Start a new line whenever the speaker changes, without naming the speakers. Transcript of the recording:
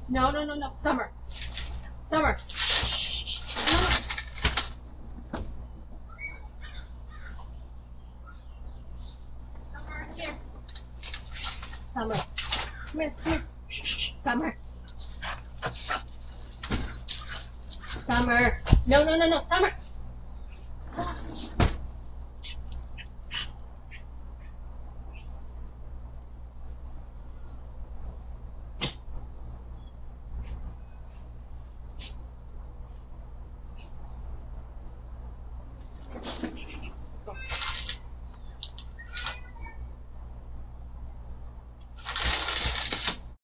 No, no, no, no. Summer. Summer. Summer, here. Summer. Come here, come here. Summer. Summer. No, no, no, no. Summer.